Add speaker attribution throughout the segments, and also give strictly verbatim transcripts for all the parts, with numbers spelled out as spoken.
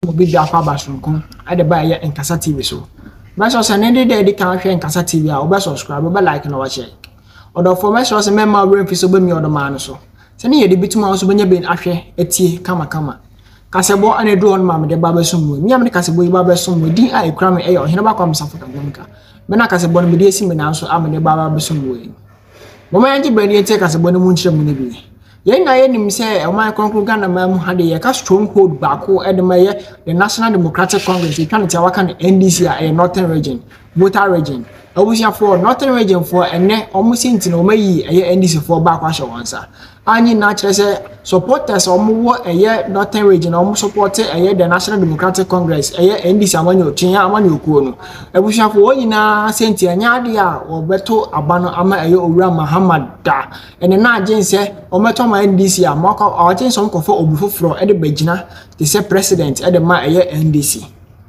Speaker 1: obi bi akwa basonko ade ba ye Nkasa T V so ba so se ne de de kan hwe Nkasa T V a oba subscribe oba like na wa share odo for me so se me ma we fi so ba mi odo ma no so se ne ye de bituma so benya ben ahwe etie kama kama kasebo ane do on ma me de ba basum mu mi am de kasebo yi ba basum mu din a ekura me e yo hene ba kwa msafo ka bonka me na kasebo no me de esi me na so am de ba ba basum mu yi mo ma nji bani etie kasebo no mu nchire mu ne bi yen na ye nim se e man konkro Ghana ma mu hade ye ka stronghold baako e de ma ye the National Democratic Congress e twan tia waka na N D C a Northern Region voter region abusia for Northern Region for ene omusi ntino mayi e N D C for baako ahye wonsa anyi na kire se supporters omuwo e Northern Region omu support e the National Democratic Congress e N D C amanyo twen amanyo okuo no abusia for oyina senti anya ade a obeto abano ama e owura Mahama da ene na agense ometo ma N D C a mako agense omkofo obufoforo e de bagina te se president e de ma e N D C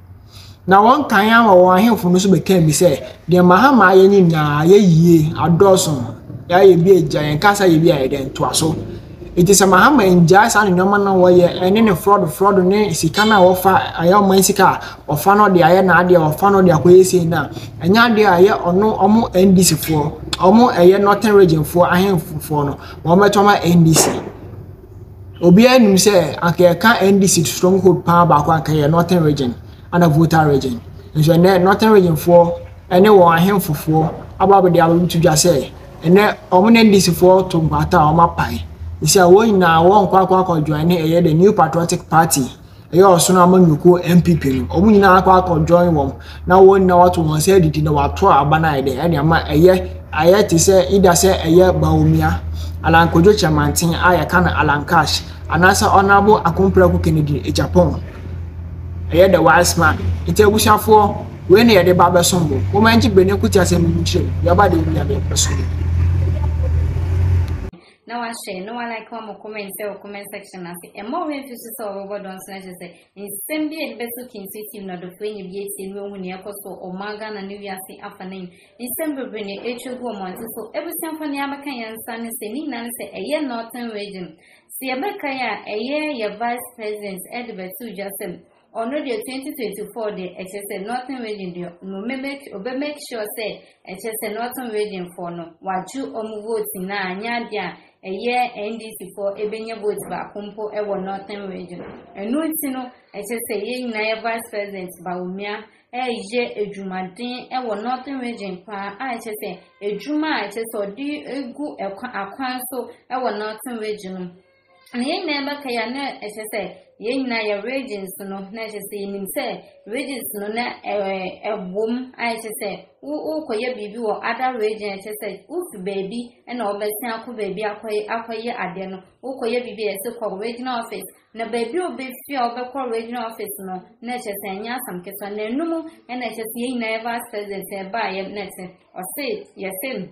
Speaker 1: na won kan ya wo ahemfo no so be kan bi se de Mahama ye nyina ye yie adoso ya ye bi eja en kasa ye bi a de ntoaso it is a Mahama enja sa ne nyoma na wo ye ene ne fraud fraud ne sika na wo fa aya man sika ofa no de aye na ade ofa no de akoyesi na enya de aye ono omo N D C fo omo eye Northern Region fo ahemfo fo no wo metoma N D C obi anum se akeka N D C stronghold pa ba kwa akaya Northern Region and a voter region. And so Northern Region for any one him for four about the able to just say and then omen this for to bata or my pie. You see, I won't now one quack or join a the new patriotic party. A year or soon among you go M P P. Or we now quack or join one. Now one know what one said it in our tour banana and a year I had to say either say a year Bawumia Alan Kojocha Mantin I can Alan Cash and answer honorable Akumpra Kennedy in Japan. I the wise man. It a wish for when you are the barber sombo. Woman, you bring a good as a mutual. Your body will be a person.
Speaker 2: Now I say, no one like one more comment, or comment section. I say, and more if you saw over don't snatch say, in same be a best looking city, not the frame of Yates in Roman Yakoso or Magan and New York afternoon. In some bring a H O months, so every symphony American son is saying, Nancy, a year Northern Region. See America, a year your vice president, Edward Sue Justin. On the twenty twenty-four, the H S A Northern Region, no make or make sure say H S A Northern Region for no. What you omu votes in Nanya, a year N D C for Ebenya votes back Kumpo ever Northern Region. And no, it's no H S A Yen Naya Vice President Bawumia, a year a Jumadin, ever Northern Region, pa H S A, a Juma, H S A, do a good a council, ever Northern Region. And ye never can H S A. Ye na ya regions no na je say nim say regions no na eh ebom I say wo koye bibi wo other regions say ufi baby and obesan akọ baby akoye akoye ade no wo koye bibi e se ko regional office na baby obe fi obekọ regional office no na je say nya sam keso na enum na je say ye na ever president e ba ye na say o say ye say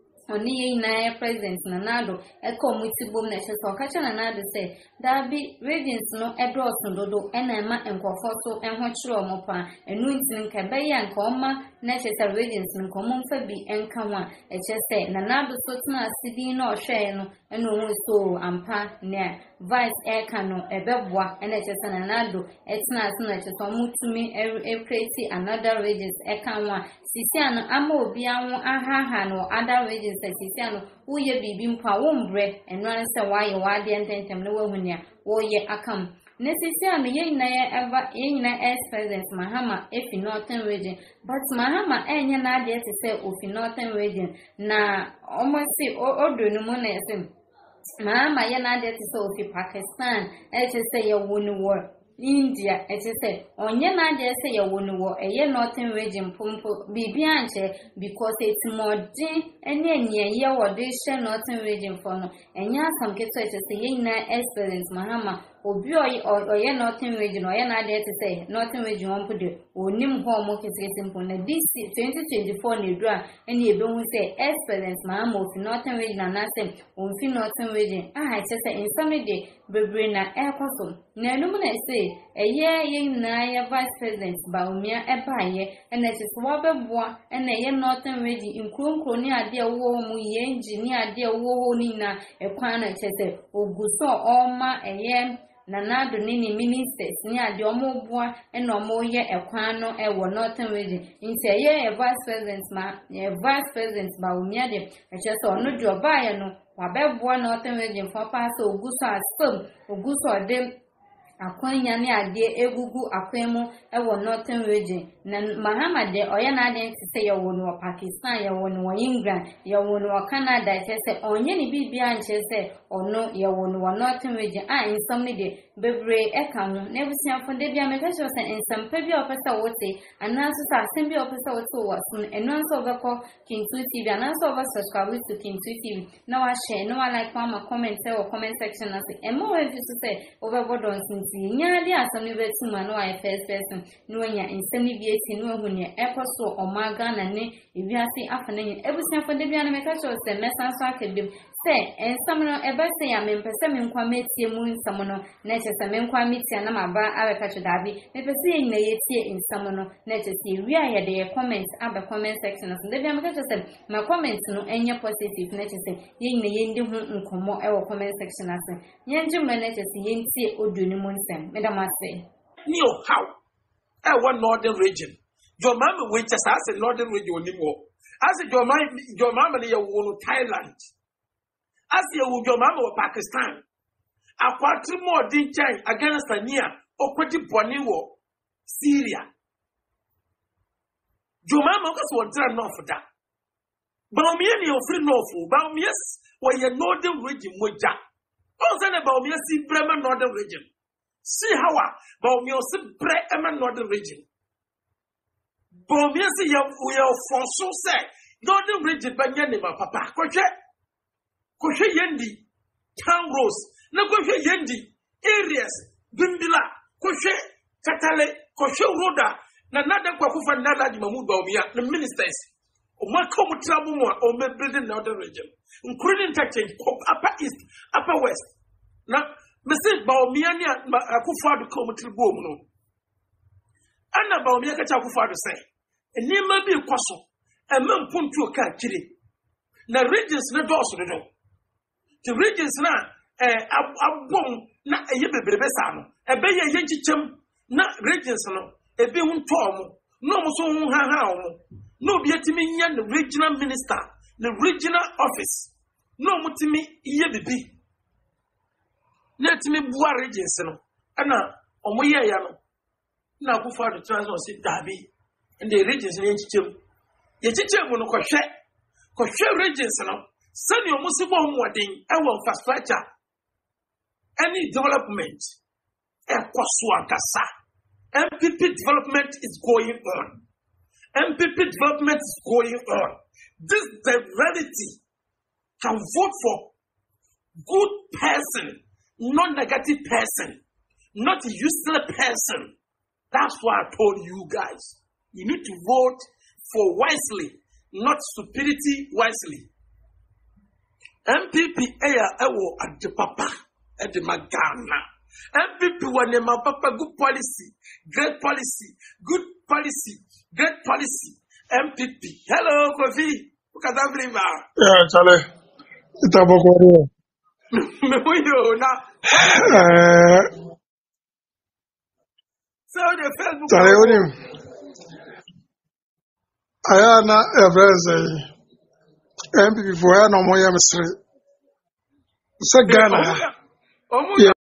Speaker 2: Oni na president na nado e committee bom na che so ka cha na nado say da bi regions no edo dodo e na ma enkofo so enho kire omo pa enu ntin nka be ya nka oma na che sa regions nka omo mfa bi enka wa e che say na nado so tena sibi na ohwe no eno hu so ampa na vice e ka no e beboa e na che sa na nado e tena so na che so mutumi e create another regions e ka wa sisiano ama obi anwo ahaha no other regions sisiano uye bibi mpa wombre enwan se waye wade ententem no wahunia woye akam ne sisiano ye na ye eva ye na ex president Mahama efi Northern Region but Mahama enye na ade te se ofi Northern Region na omosi odo no mo na ese Mahama ye na ade te se ofi Pakistan e te se ye wonu war India, it is said, on your not just say a woman war a year Northern Region Pumpo be bianche because it's more din and then year or this Northern Region for no and ya some get to say na experience Mahama or boy or your Northern Region or you're not there to say Northern Region won't put it or nim home is simple. This twenty twenty-four new draw and you don't say experience Mahama of Northern Region and I say on Northern Region. I just say in some day, Bebrina air person. Now, no one say a year in na vice president Bawumia Alan and that is Wabba Bois and a year Northern Region in Krum Kronia dear war ye engineer dear war nina a quana chese or guso or ma a year Nana do nini ministers ni ade omo boa e na omo ye ekwan no e wo northern region nti ye vice president ma ye vice president Bawumia de e che so no do ba ye no wabeboa northern region for pass oguso asem oguso dem akwanya ne ade egugu akwemu e wo northern region na Mahama de oya na ade se ye wo no Pakistan ye wo no England ye wo no Canada che se onye ni bibia nche se ono ye wo no northern region a insam ne de bebre e ka ho na ebusia fo de bia me ka cho se insam pa bia opesa wote anaso sa asem bia opesa wote wo sun eno nso obeko Kintu T V anaso over subscribe to Kintu T V na wa share no wa like ma comment say or comment section na se e mo we fi say over bodon nya di asami betu ma no ai first person no nya nsami bi eti no hu ne ekoso omaga na ne ewiase afana nya ebusia fo de bia na meka cho se mesan so akebim se ensam no ebe se ya mempese me nkwa metie mu nsam no na che se me nkwa metie na maba abeka cho dabi mepese yin na yetie nsam no na che se wi aye de comment abe comment section so de bia meka cho se ma comment no enye positive na che se yin na yendi hu nkomo e wo comment section ase nyenje me na che se yentie oduni mu nsam me da ma se
Speaker 3: ni o how e wo northern region your mama we just as a northern region ni mo as your mama your mama ni ye wo no Thailand as you will your mama or Pakistan, a quarter more din chai against a near or pretty boniwo Syria. Your mama was one turn off for that. Bawumia ni free no fool, Bawumia's where your northern region would jack. Also, Bawumia see Bremen northern region. See how Bawumia see Bremen northern region. Bawumia see we are for so say northern region, but Yanima Papa, Coche. Koshe yendi town roads na koshe yendi areas bimbila koshe katale koshe roda na nada kwa kufa nada di Mahama Bawumia the ministers o mako mutrabu mo o me building northern region including interchange upper east upper west na message Bawumia ni akufa do ko mutrabu mo no ana Bawumia ka cha akufa do say enima bi kwaso e me mpuntu o ka kire na regions na do so do the regions na eh abom na eye bebrebe sa no ebe ye ye chichem na regions no ebe hu to omo no mo so hu ha ha omo no bi etimi nya the regional minister the regional office no mo timi iye bibi na etimi bua regions no ana omo ye ya no na akufa do transit si dabi and the regions ni chichem ye chichem no ko hwe ko hwe regions no send your Muslim wedding, I will infrastructure. Any development, M P P development is going on. M P P development is going on. This is the reality. Can vote for good person, not negative person, not useless person. That's why I told you guys. You need to vote for wisely, not stupidity wisely. M P P eya ewo ade papa ede magana M P P wane ma papa good policy great policy good policy great policy M P P hello Kofi ukadabri ma
Speaker 4: yeah chale itaboko
Speaker 3: me huyo na
Speaker 4: eh
Speaker 3: so the Facebook
Speaker 4: chale oni aya na evereze M P P for ya no mo ya misre se Ghana